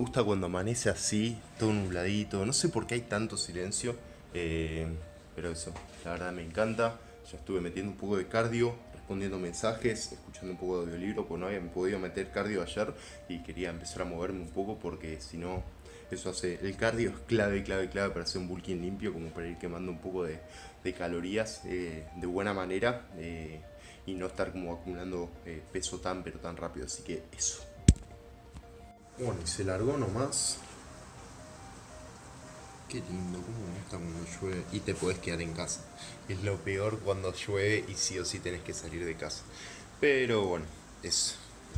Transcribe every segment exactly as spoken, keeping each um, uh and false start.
gusta cuando amanece así, todo nubladito. No sé por qué hay tanto silencio, eh, pero eso, la verdad me encanta. Ya estuve metiendo un poco de cardio, respondiendo mensajes, escuchando un poco de audiolibro, porque no había podido meter cardio ayer y quería empezar a moverme un poco porque si no, eso hace. El cardio es clave, clave, clave para hacer un bulking limpio, como para ir quemando un poco de, de calorías eh, de buena manera eh, y no estar como acumulando eh, peso tan, pero tan rápido. Así que eso. Bueno, y se largó nomás. Qué lindo, cómo me gusta cuando llueve y te podés quedar en casa. Es lo peor cuando llueve y sí o sí tenés que salir de casa. Pero bueno, eso.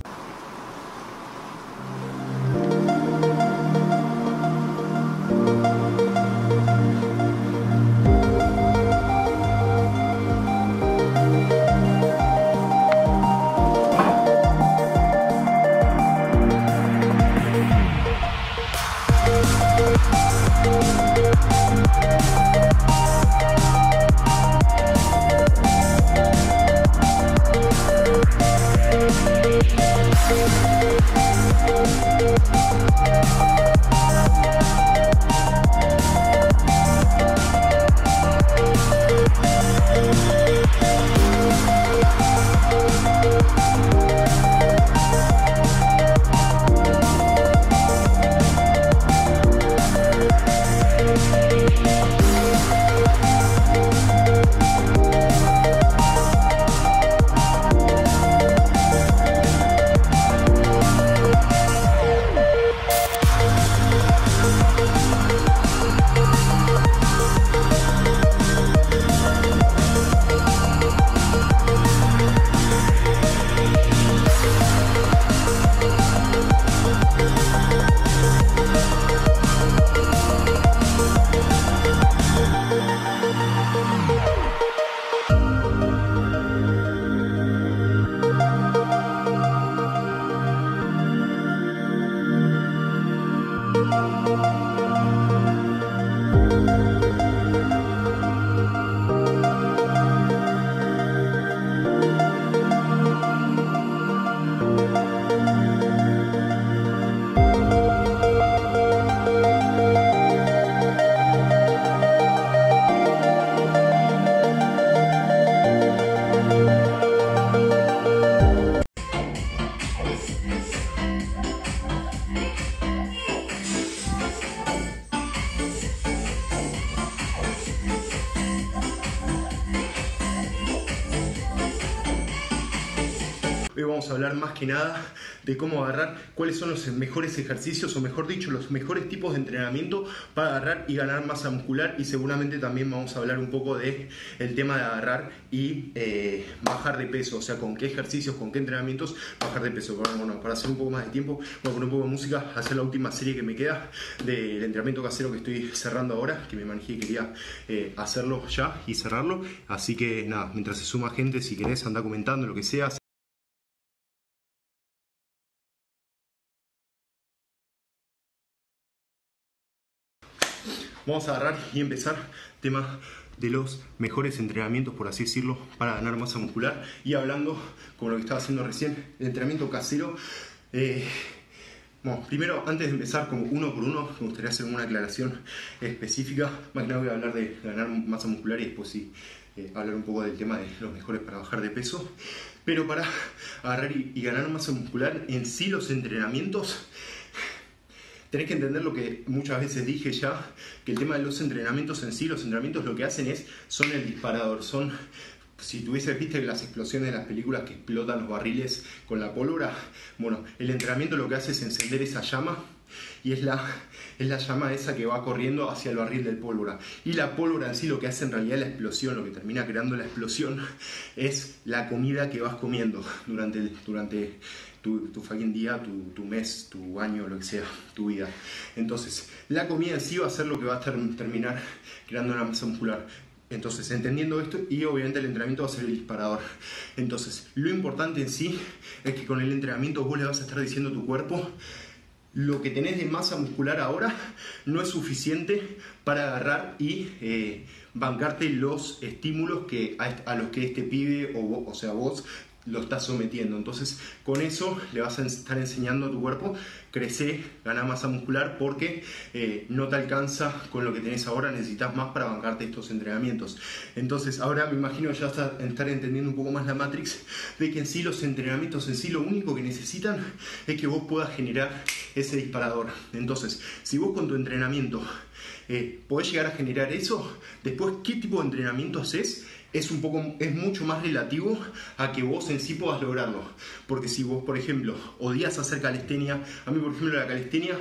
Hoy vamos a hablar más que nada de cómo agarrar, cuáles son los mejores ejercicios, o mejor dicho, los mejores tipos de entrenamiento para agarrar y ganar masa muscular, y seguramente también vamos a hablar un poco de el tema de agarrar y eh, bajar de peso, o sea, con qué ejercicios, con qué entrenamientos bajar de peso. Pero bueno, para hacer un poco más de tiempo, voy a poner un poco de música, hacer la última serie que me queda del entrenamiento casero que estoy cerrando ahora, que me manejé y quería eh, hacerlo ya y cerrarlo. Así que nada, mientras se suma gente, si querés anda comentando lo que sea. Vamos a agarrar y empezar tema de los mejores entrenamientos, por así decirlo, para ganar masa muscular. Y hablando, como lo que estaba haciendo recién, el entrenamiento casero. Eh, bueno, primero, antes de empezar como uno por uno, me gustaría hacer una aclaración específica. Más que nada voy a hablar de ganar masa muscular y después sí eh, hablar un poco del tema de los mejores para bajar de peso. Pero para agarrar y, y ganar masa muscular, en sí los entrenamientos, tenés que entender lo que muchas veces dije ya, que el tema de los entrenamientos en sí, los entrenamientos lo que hacen es, son el disparador, son, si tuvieses, viste las explosiones de las películas que explotan los barriles con la pólvora, bueno, el entrenamiento lo que hace es encender esa llama, y es la, es la llama esa que va corriendo hacia el barril de pólvora. Y la pólvora en sí lo que hace en realidad la explosión, lo que termina creando la explosión, es la comida que vas comiendo durante, el, durante tu, tu fucking día, tu, tu mes, tu año, lo que sea, tu vida. Entonces, la comida en sí va a ser lo que va a ter, terminar creando una masa muscular. Entonces, entendiendo esto, y obviamente el entrenamiento va a ser el disparador. Entonces, lo importante en sí es que con el entrenamiento vos le vas a estar diciendo a tu cuerpo: lo que tenés de masa muscular ahora no es suficiente para agarrar y eh, bancarte los estímulos que a, a los que este pibe, o, vos, o sea vos, lo estás sometiendo. Entonces con eso le vas a estar enseñando a tu cuerpo crecer, ganar masa muscular, porque eh, no te alcanza con lo que tenés ahora, necesitas más para bancarte estos entrenamientos. Entonces ahora me imagino ya estar, estar entendiendo un poco más la Matrix de que en sí los entrenamientos en sí lo único que necesitan es que vos puedas generar ese disparador. Entonces si vos con tu entrenamiento eh, podés llegar a generar eso, después qué tipo de entrenamiento haces es un poco, es mucho más relativo a que vos en sí puedas lograrlo. Porque si vos, por ejemplo, odias hacer calistenia, a mí por ejemplo la calistenia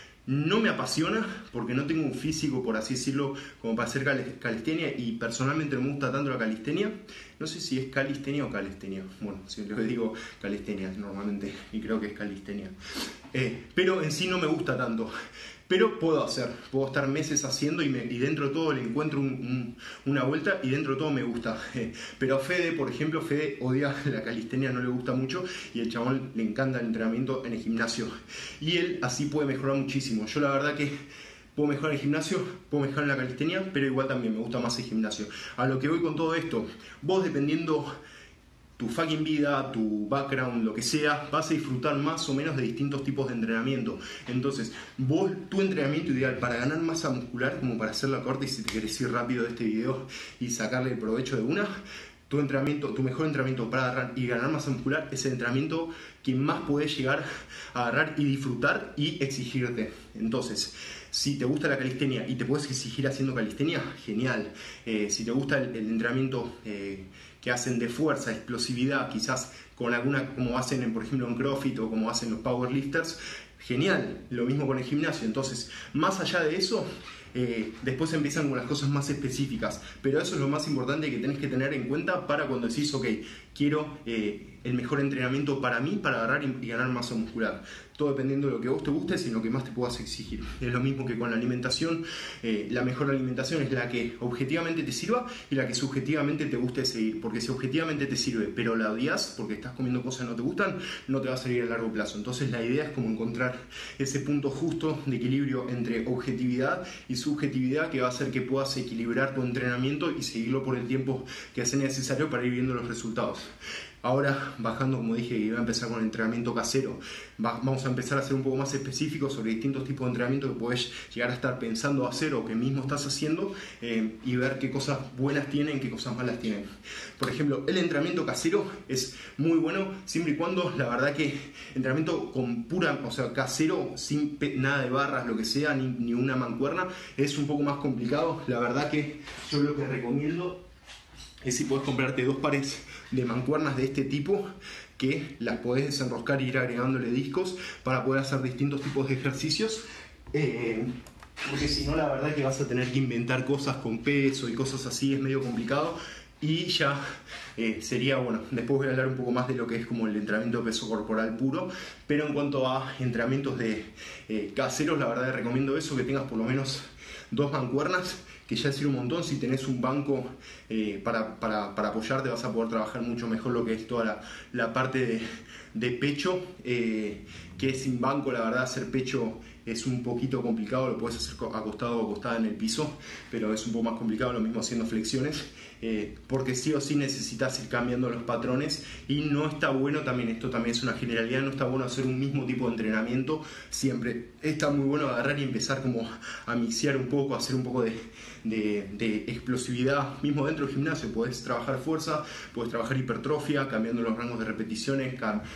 no me apasiona porque no tengo un físico, por así decirlo, como para hacer calistenia, y personalmente no me gusta tanto la calistenia. No sé si es calistenia o calistenia. Bueno, siempre digo calistenia normalmente, y creo que es calistenia. Eh, pero en sí no me gusta tanto. Pero puedo hacer, puedo estar meses haciendo y, me, y dentro de todo le encuentro un, un, una vuelta y dentro de todo me gusta. Pero Fede, por ejemplo, Fede odia la calistenia, no le gusta mucho, y el chabón le encanta el entrenamiento en el gimnasio. Y él así puede mejorar muchísimo. Yo la verdad que puedo mejorar en el gimnasio, puedo mejorar en la calistenia, pero igual también me gusta más el gimnasio. A lo que voy con todo esto, vos dependiendo tu fucking vida, tu background, lo que sea, vas a disfrutar más o menos de distintos tipos de entrenamiento. Entonces, vos, tu entrenamiento ideal para ganar masa muscular, como para hacer la corte, y si te querés ir rápido de este video y sacarle el provecho de una, tu entrenamiento, tu mejor entrenamiento para agarrar y ganar masa muscular es el entrenamiento que más podés llegar a agarrar y disfrutar y exigirte. Entonces, si te gusta la calistenia y te puedes exigir haciendo calistenia, genial. Eh, si te gusta el, el entrenamiento eh, que hacen de fuerza, explosividad, quizás con alguna, como hacen en, por ejemplo en CrossFit o como hacen los powerlifters, genial. Lo mismo con el gimnasio. Entonces, más allá de eso, eh, después empiezan con las cosas más específicas, pero eso es lo más importante que tenés que tener en cuenta para cuando decís, ok, quiero eh, el mejor entrenamiento para mí, para agarrar y, y ganar masa muscular. Todo dependiendo de lo que vos te guste, sino que más te puedas exigir. Es lo mismo que con la alimentación. Eh, la mejor alimentación es la que objetivamente te sirva y la que subjetivamente te guste seguir. Porque si objetivamente te sirve, pero la odias porque estás comiendo cosas que no te gustan, no te va a salir a largo plazo. Entonces la idea es como encontrar ese punto justo de equilibrio entre objetividad y subjetividad, que va a hacer que puedas equilibrar tu entrenamiento y seguirlo por el tiempo que sea necesario para ir viendo los resultados. Ahora, bajando, como dije, iba a empezar con el entrenamiento casero. Va, vamos a empezar a ser un poco más específicos sobre distintos tipos de entrenamiento que podés llegar a estar pensando hacer o que mismo estás haciendo, eh, y ver qué cosas buenas tienen, qué cosas malas tienen. Por ejemplo, el entrenamiento casero es muy bueno siempre y cuando, la verdad que entrenamiento con pura, o sea, casero, sin nada de barras, lo que sea, ni, ni una mancuerna, es un poco más complicado. La verdad que yo lo que recomiendo es si podés comprarte dos pares de mancuernas de este tipo, que las podés desenroscar e ir agregándole discos para poder hacer distintos tipos de ejercicios, eh, porque si no, la verdad que vas a tener que inventar cosas con peso y cosas así, es medio complicado. Y ya eh, sería, bueno, después voy a hablar un poco más de lo que es como el entrenamiento de peso corporal puro, pero en cuanto a entrenamientos de eh, caseros, la verdad que recomiendo eso, que tengas por lo menos dos mancuernas, que ya sirve un montón. Si tenés un banco eh, para, para, para apoyarte, vas a poder trabajar mucho mejor lo que es toda la, la parte de, de pecho, eh, que sin banco, la verdad, hacer pecho es un poquito complicado. Lo puedes hacer acostado o acostada en el piso, pero es un poco más complicado, lo mismo haciendo flexiones, eh, porque sí o sí necesitas ir cambiando los patrones, y no está bueno, también esto también es una generalidad, no está bueno hacer un mismo tipo de entrenamiento siempre. Está muy bueno agarrar y empezar como a mixear un poco, a hacer un poco de, de, de explosividad mismo dentro del gimnasio. Puedes trabajar fuerza, puedes trabajar hipertrofia, cambiando los rangos de repeticiones,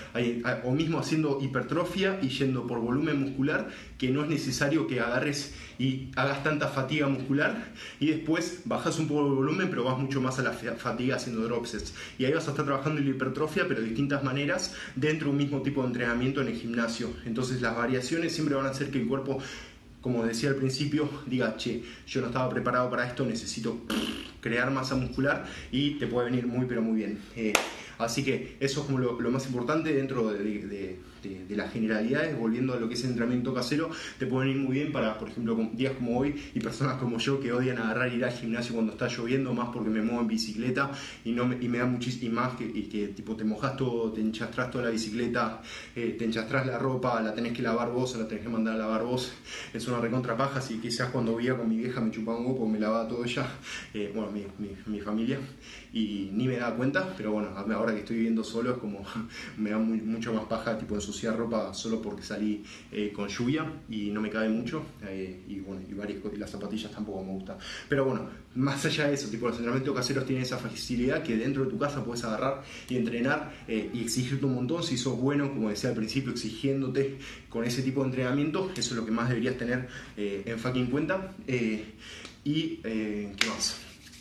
o mismo haciendo hipertrofia y yendo por volumen muscular, que no es necesario que agarres y hagas tanta fatiga muscular y después bajas un poco el volumen, pero vas mucho más a la fatiga haciendo drop sets, y ahí vas a estar trabajando en la hipertrofia, pero de distintas maneras dentro de un mismo tipo de entrenamiento en el gimnasio. Entonces las variaciones siempre van a hacer que el cuerpo, como decía al principio, diga, che, yo no estaba preparado para esto, necesito crear masa muscular, y te puede venir muy pero muy bien. Eh, así que eso es como lo, lo más importante dentro de, de, de, de las generalidades. Volviendo a lo que es el entrenamiento casero, te pueden ir muy bien para, por ejemplo, días como hoy, y personas como yo que odian agarrar y ir al gimnasio cuando está lloviendo, más porque me muevo en bicicleta y, no me, y me da muchísimo más que, y que tipo te mojas todo, te enchastras toda la bicicleta, eh, te enchastras la ropa, la tenés que lavar vos o la tenés que mandar a lavar vos. Es una recontra paja. Así que quizás cuando vivía con mi vieja me chupaba un poco, me lavaba todo ella, eh, bueno, mi, mi, mi familia, y ni me daba cuenta, pero bueno, ahora ahora que estoy viviendo solo es como me da muy, mucho más paja tipo ensuciar ropa solo porque salí eh, con lluvia y no me cabe mucho, eh, y bueno, y, varias, y las zapatillas tampoco me gustan. Pero bueno, más allá de eso, tipo los entrenamientos caseros tienen esa facilidad que dentro de tu casa puedes agarrar y entrenar eh, y exigirte un montón si sos bueno, como decía al principio, exigiéndote con ese tipo de entrenamiento. Eso es lo que más deberías tener eh, en fucking cuenta. Eh, y eh, ¿qué más?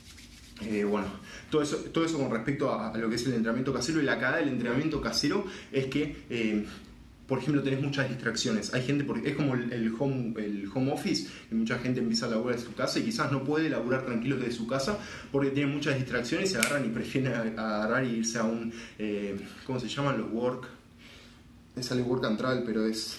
Eh, bueno, todo eso, todo eso con respecto a, a lo que es el entrenamiento casero. Y la cagada del entrenamiento casero es que eh, por ejemplo, tenés muchas distracciones. Hay gente, porque es como el, el, home, el home office, que mucha gente empieza a laburar de su casa y quizás no puede laburar tranquilo desde su casa porque tiene muchas distracciones y se agarran y prefieren agarrar y irse a un, eh, ¿cómo se llaman? Los work, me sale work and travel, pero es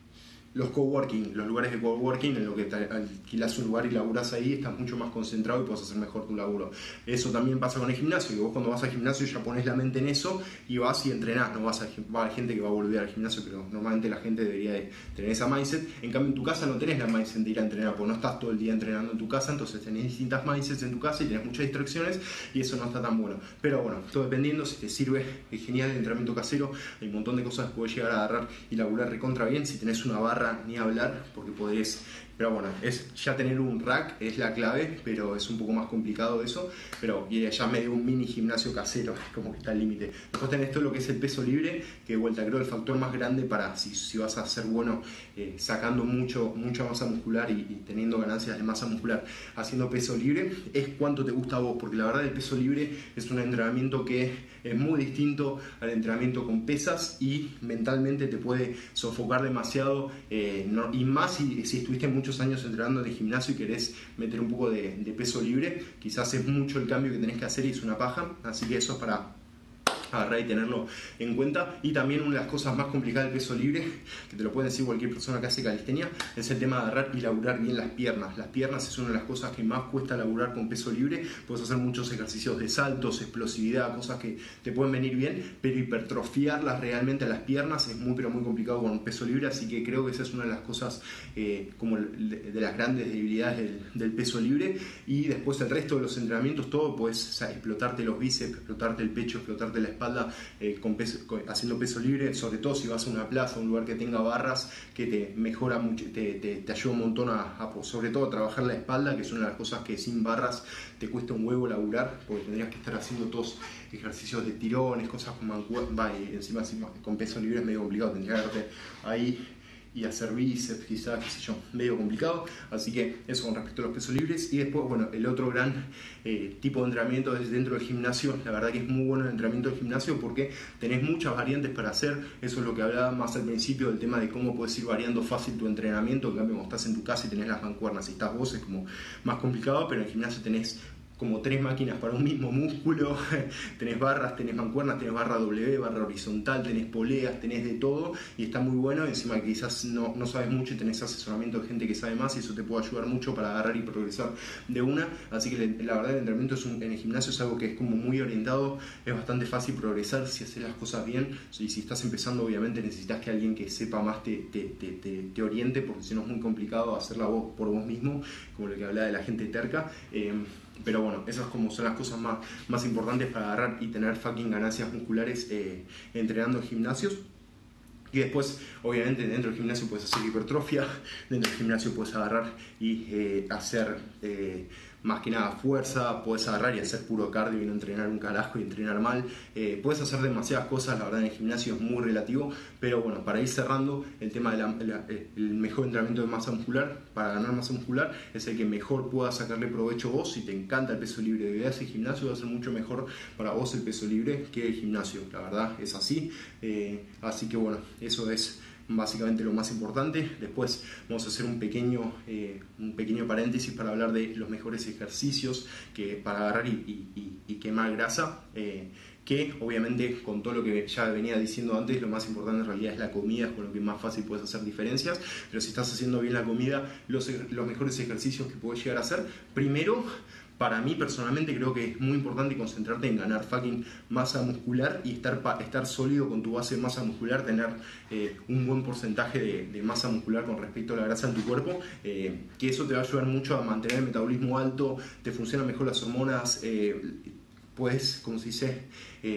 los coworking, los lugares de coworking en lo que te alquilas un lugar y laburas ahí, estás mucho más concentrado y puedes hacer mejor tu laburo. Eso también pasa con el gimnasio, que vos cuando vas al gimnasio ya pones la mente en eso y vas y entrenás. No vas a, va a haber gente que va a volver al gimnasio, pero normalmente la gente debería de tener esa mindset. En cambio en tu casa no tenés la mindset de ir a entrenar, porque no estás todo el día entrenando en tu casa, entonces tenés distintas mindsets en tu casa y tenés muchas distracciones y eso no está tan bueno. Pero bueno, todo dependiendo, si te sirve, es genial el entrenamiento casero, hay un montón de cosas que puedes llegar a agarrar y laburar recontra bien. Si tenés una barra ni hablar, porque podés, pero bueno, es ya tener un rack es la clave, pero es un poco más complicado eso, pero y ya medio un mini gimnasio casero, como que está al límite. Después tenés todo lo que es el peso libre, que de vuelta creo el factor más grande para si, si vas a ser bueno eh, sacando mucho, mucha masa muscular y, y teniendo ganancias de masa muscular haciendo peso libre, es cuánto te gusta a vos, porque la verdad el peso libre es un entrenamiento que es muy distinto al entrenamiento con pesas y mentalmente te puede sofocar demasiado, eh, no, y más si, si estuviste muchos años entrenando en el gimnasio y querés meter un poco de, de peso libre, quizás es mucho el cambio que tenés que hacer y es una paja, así que eso es para agarrar y tenerlo en cuenta. Y también una de las cosas más complicadas del peso libre, que te lo puede decir cualquier persona que hace calistenia, es el tema de agarrar y laburar bien las piernas. Las piernas es una de las cosas que más cuesta laburar con peso libre. Puedes hacer muchos ejercicios de saltos, explosividad, cosas que te pueden venir bien, pero hipertrofiarlas realmente a las piernas es muy pero muy complicado con peso libre, así que creo que esa es una de las cosas eh, como de las grandes debilidades del, del peso libre. Y después el resto de los entrenamientos, todo puedes, o sea, explotarte los bíceps, explotarte el pecho, explotarte la espalda, Eh, con peso, con, haciendo peso libre, sobre todo si vas a una plaza, un lugar que tenga barras, que te mejora mucho, te, te, te ayuda un montón a, a, sobre todo a trabajar la espalda, que es una de las cosas que sin barras te cuesta un huevo laburar, porque tendrías que estar haciendo todos ejercicios de tirones, cosas con mancuerna, y encima, encima con peso libre es medio complicado, tendrías que darte ahí y hacer bíceps, quizás, qué sé yo, medio complicado. Así que eso con respecto a los pesos libres. Y después, bueno, el otro gran eh, tipo de entrenamiento es dentro del gimnasio. La verdad que es muy bueno el entrenamiento del gimnasio porque tenés muchas variantes para hacer. Eso es lo que hablaba más al principio, del tema de cómo puedes ir variando fácil tu entrenamiento. En cambio, cuando estás en tu casa y tenés las mancuernas y estás vos, es como más complicado, pero en el gimnasio tenés como tres máquinas para un mismo músculo, tenés barras, tenés mancuernas, tenés barra W, barra horizontal, tenés poleas, tenés de todo y está muy bueno. Encima quizás no, no sabes mucho y tenés asesoramiento de gente que sabe más y eso te puede ayudar mucho para agarrar y progresar de una. Así que la verdad el entrenamiento es un, en el gimnasio es algo que es como muy orientado, es bastante fácil progresar si haces las cosas bien. Y si estás empezando obviamente necesitas que alguien que sepa más te, te, te, te, te oriente, porque si no es muy complicado hacerla vos por vos mismo, como lo que hablaba de la gente terca. Eh, Pero bueno, esas como son las cosas más, más importantes para agarrar y tener fucking ganancias musculares eh, entrenando en gimnasios. Y después, obviamente, dentro del gimnasio puedes hacer hipertrofia, dentro del gimnasio puedes agarrar y eh, hacer eh, más que nada fuerza, puedes agarrar y hacer puro cardio y no entrenar un carajo y entrenar mal. Eh, puedes hacer demasiadas cosas, la verdad en el gimnasio es muy relativo, pero bueno, para ir cerrando, el tema del el mejor entrenamiento de masa muscular, para ganar masa muscular, es el que mejor puedas sacarle provecho vos. Si te encanta el peso libre de ese gimnasio, va a ser mucho mejor para vos el peso libre que el gimnasio, la verdad es así. Eh, así que bueno, eso es básicamente lo más importante. Después vamos a hacer un pequeño, eh, un pequeño paréntesis para hablar de los mejores ejercicios que, para agarrar y, y, y quemar grasa, eh, que obviamente con todo lo que ya venía diciendo antes, lo más importante en realidad es la comida, es con lo que más fácil puedes hacer diferencias. Pero si estás haciendo bien la comida, los, los mejores ejercicios que puedes llegar a hacer, primero, para mí personalmente creo que es muy importante concentrarte en ganar fucking masa muscular y estar, estar sólido con tu base de masa muscular, tener eh, un buen porcentaje de, de masa muscular con respecto a la grasa en tu cuerpo, eh, que eso te va a ayudar mucho a mantener el metabolismo alto, te funcionan mejor las hormonas, eh, puedes, como se dice, eh,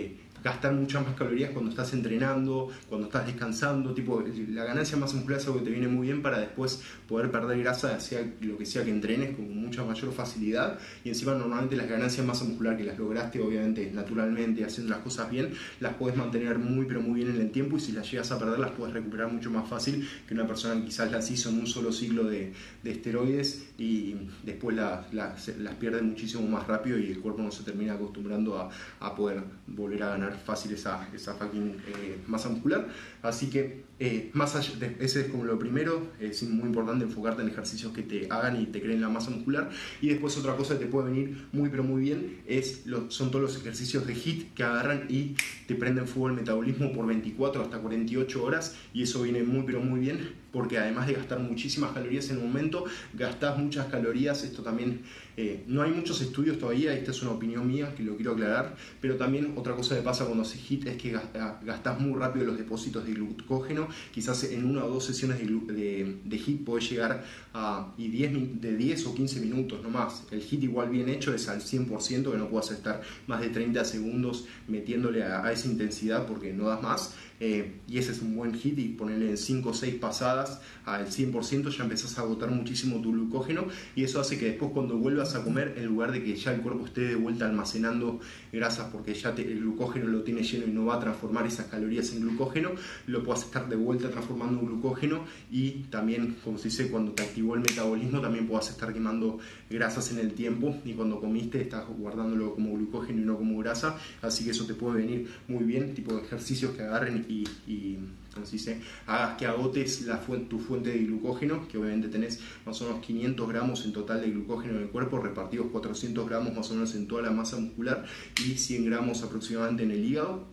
gastar muchas más calorías cuando estás entrenando, cuando estás descansando. Tipo, la ganancia de masa muscular es algo que te viene muy bien para después poder perder grasa, sea lo que sea que entrenes, con mucha mayor facilidad. Y encima normalmente las ganancias de masa muscular que las lograste obviamente naturalmente haciendo las cosas bien, las puedes mantener muy pero muy bien en el tiempo, y si las llegas a perder las puedes recuperar mucho más fácil que una persona que quizás las hizo en un solo ciclo de, de esteroides y después la, la, las pierde muchísimo más rápido y el cuerpo no se termina acostumbrando a, a poder volver a ganar fácil esa, esa fucking eh, masa muscular. Así que eh, más allá de, ese es como lo primero, es muy importante enfocarte en ejercicios que te hagan y te creen la masa muscular. Y después otra cosa que te puede venir muy pero muy bien es lo, son todos los ejercicios de HIIT que agarran y te prenden fuego el metabolismo por veinticuatro hasta cuarenta y ocho horas, y eso viene muy pero muy bien porque además de gastar muchísimas calorías en un momento, gastás muchas calorías. Esto también, eh, no hay muchos estudios todavía, esta es una opinión mía que lo quiero aclarar, pero también otra cosa que pasa cuando haces HIIT es que gastás muy rápido los depósitos de glucógeno. Quizás en una o dos sesiones de, de, de HIIT podés llegar a y diez, de diez o quince minutos no más. El HIIT igual bien hecho es al cien por ciento, que no puedas estar más de treinta segundos metiéndole a, a esa intensidad porque no das más. Eh, y ese es un buen HIIT, y ponerle en cinco o seis pasadas al cien por ciento ya empezás a agotar muchísimo tu glucógeno, y eso hace que después cuando vuelvas a comer, en lugar de que ya el cuerpo esté de vuelta almacenando grasas porque ya te, el glucógeno lo tiene lleno y no va a transformar esas calorías en glucógeno, lo puedas estar de vuelta transformando en glucógeno. Y también, como se dice, cuando te activó el metabolismo también puedas estar quemando grasas en el tiempo, y cuando comiste estás guardándolo como glucógeno y no como grasa. Así que eso te puede venir muy bien, tipo de ejercicios que agarren y, y como se dice, hagas que agotes la fuente, tu fuente de glucógeno, que obviamente tenés más o menos quinientos gramos en total de glucógeno en el cuerpo, repartidos cuatrocientos gramos más o menos en toda la masa muscular y cien gramos aproximadamente en el hígado.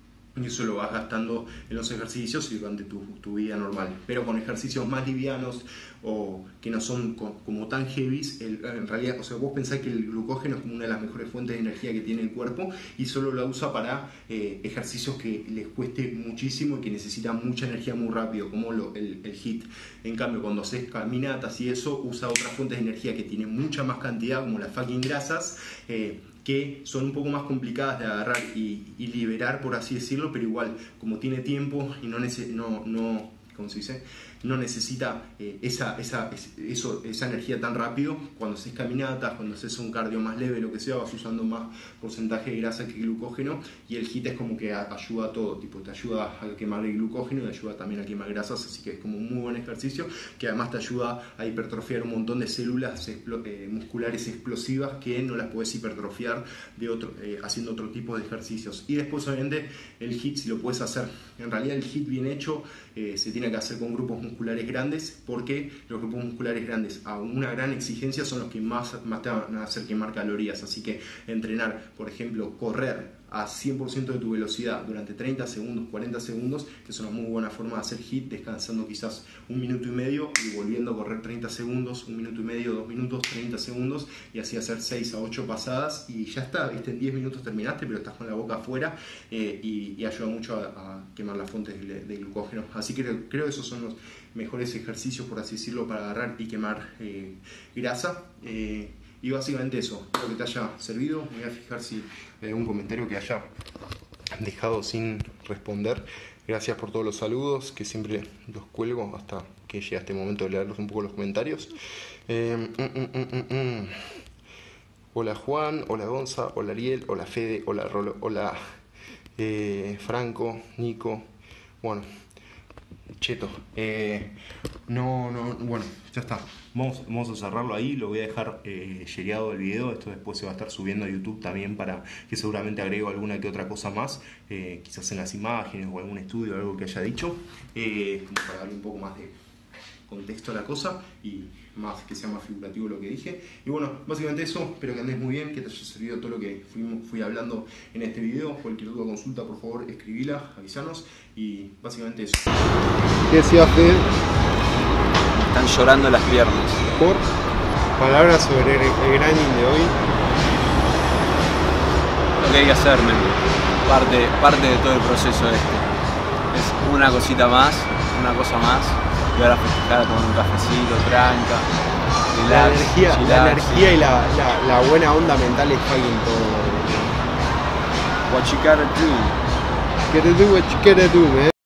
Y eso lo vas gastando en los ejercicios y durante tu, tu vida normal. Pero con ejercicios más livianos o que no son co como tan heavies, el, en realidad, o sea, vos pensás que el glucógeno es como una de las mejores fuentes de energía que tiene el cuerpo, y solo lo usa para eh, ejercicios que les cueste muchísimo y que necesitan mucha energía muy rápido, como lo, el, el HIIT. En cambio, cuando haces caminatas y eso, usa otras fuentes de energía que tienen mucha más cantidad, como las fucking grasas, eh, que son un poco más complicadas de agarrar y, y liberar, por así decirlo, pero igual, como tiene tiempo y no, no, no, ¿cómo se dice? no necesita eh, esa, esa, eso, esa energía tan rápido, cuando haces caminatas, cuando haces un cardio más leve, lo que sea, vas usando más porcentaje de grasa que glucógeno, y el HIIT es como que a, ayuda a todo, tipo, te ayuda a quemar el glucógeno y ayuda también a quemar grasas, así que es como un muy buen ejercicio, que además te ayuda a hipertrofiar un montón de células eh, musculares explosivas que no las puedes hipertrofiar de otro, eh, haciendo otro tipo de ejercicios. Y después obviamente el HIIT, si lo puedes hacer, en realidad el HIIT bien hecho eh, se tiene que hacer con grupos musculares grandes, porque los grupos musculares grandes a una gran exigencia son los que más, más te van a hacer quemar calorías, así que entrenar, por ejemplo, correr a cien por ciento de tu velocidad durante treinta segundos, cuarenta segundos, que es una muy buena forma de hacer HIIT, descansando quizás un minuto y medio y volviendo a correr treinta segundos, un minuto y medio, dos minutos, treinta segundos, y así hacer seis a ocho pasadas y ya está, ¿viste? En diez minutos terminaste, pero estás con la boca afuera eh, y, y ayuda mucho a, a quemar las fuentes de, de glucógeno. Así que creo, creo que esos son los mejores ejercicios, por así decirlo, para agarrar y quemar eh, grasa. Eh, Y básicamente eso, espero que te haya servido. Me voy a fijar si hay algún comentario que haya dejado sin responder. Gracias por todos los saludos, que siempre los cuelgo hasta que llegue este momento de leerlos un poco los comentarios. Eh, mm, mm, mm, mm. Hola Juan, hola Gonza, hola Ariel, hola Fede, hola Rolo, hola eh, Franco, Nico. Bueno, Cheto, eh, no, no, bueno, ya está. Vamos, vamos a cerrarlo ahí, lo voy a dejar eh, shareado el video. Esto después se va a estar subiendo a YouTube también, para que seguramente agrego alguna que otra cosa más, eh, quizás en las imágenes o algún estudio o algo que haya dicho, eh, como para darle un poco más de contexto a la cosa y más que sea más figurativo lo que dije. Y bueno, básicamente eso, espero que andes muy bien, que te haya servido todo lo que fui, fui hablando en este video. Cualquier duda o consulta, por favor, escribila, avisanos, y básicamente eso. ¿Qué decía Fede? Están llorando las piernas. Por palabras sobre el, el grinding de hoy. Lo que hay que hacer, men. Parte, parte de todo el proceso este. Es una cosita más, una cosa más. Y ahora festejar con un cafecito, tranca, relax, La energía, chillax, la energía y la, la, la buena onda mental es fucking todo. What you gotta do. Gotta do what you gotta do, man.